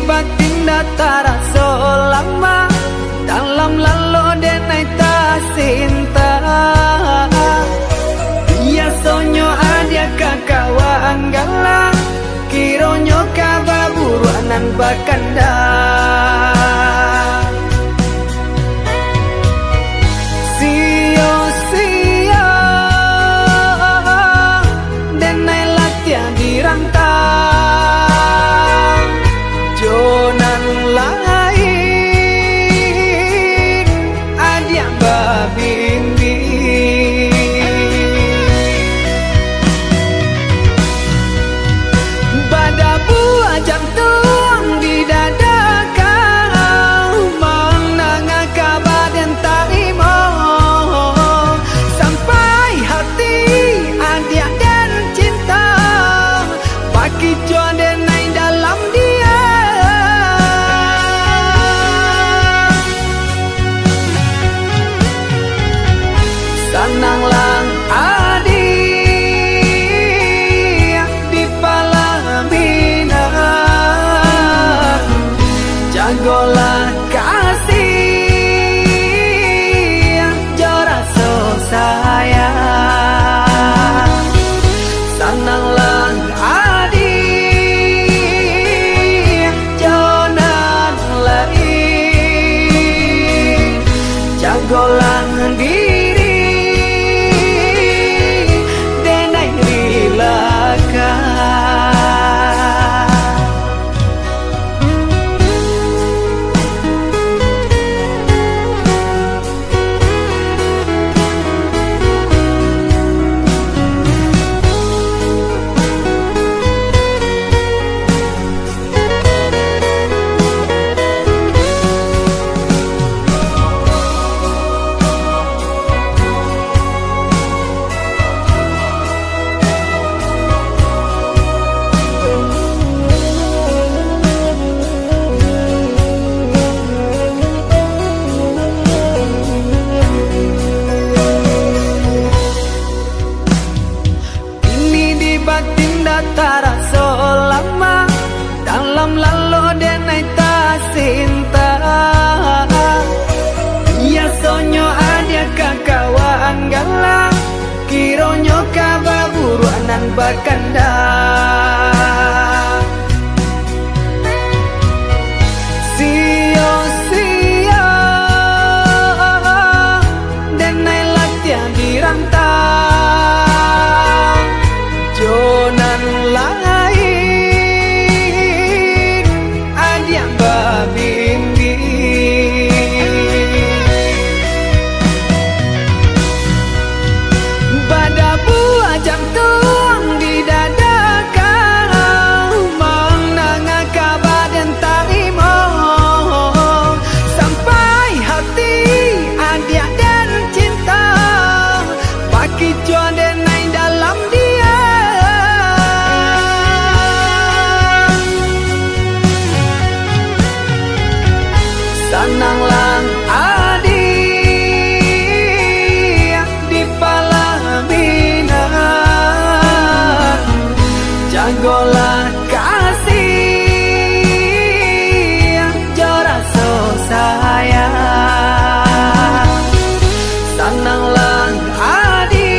batin datara selama dalam lalu denai tak cinta. Ia sonyo adia kakawan gala kironyo kababuruanan bakanda. Sio-sio denai latihan dirantang jonan lain adia babimbi. Pada buah jantung di dada kau menanga kabar dan tarimo sampai hati adia dan cinta bagi John denai dalam dia. Sananglang adi di Palembina, jagolah kasih jora so sayang. Sananglang adi jonan lain, jagolah diri denai rilaka. Batin datara selama dalam lalu denai tak cinta. Ia sonyo adia kakawan gala kironyo kababuruanan bakanda. Sio-sio denai latihan dirantang jonan lain adia babimbi. Pada buah jantung di dada kau menanga kabar dan tarimo sampai hati adia dan cinta bagi John denai dalam dia. Sananglang adi di Palembina, jagolah kasih jora so sayang. Sananglang adi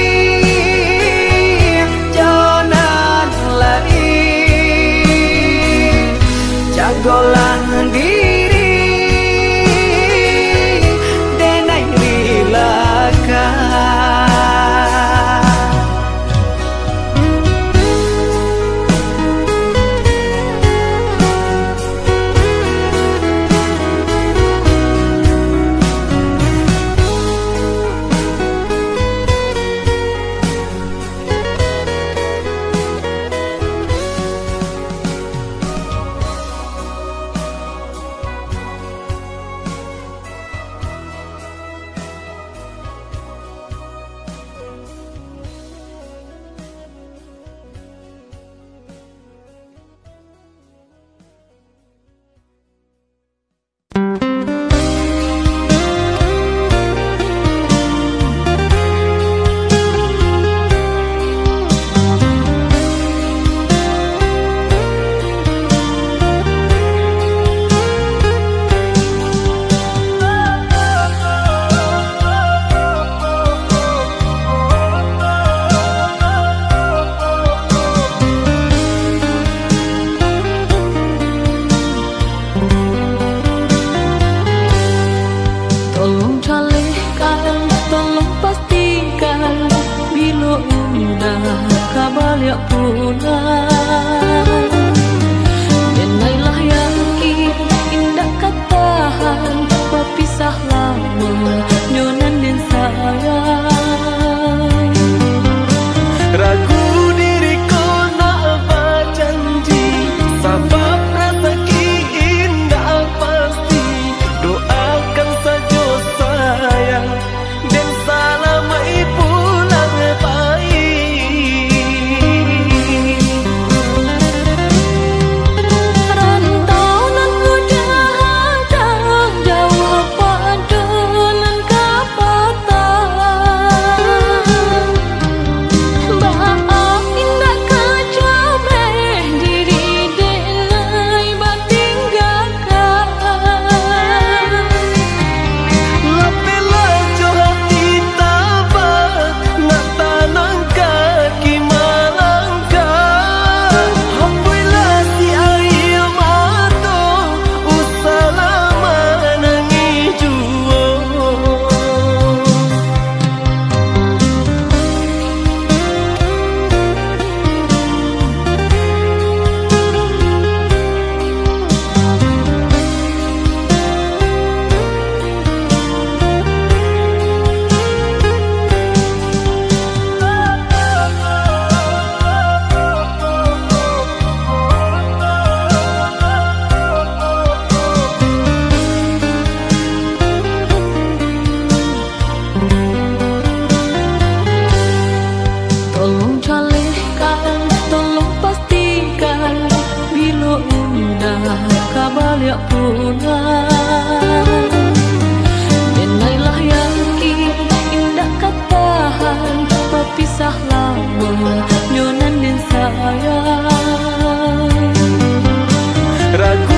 jonan lain, jagolah diri denai rilaka. banyak pulang. Denailah yakin indah katahan berpisah lama nyonan dan sayang. Ragu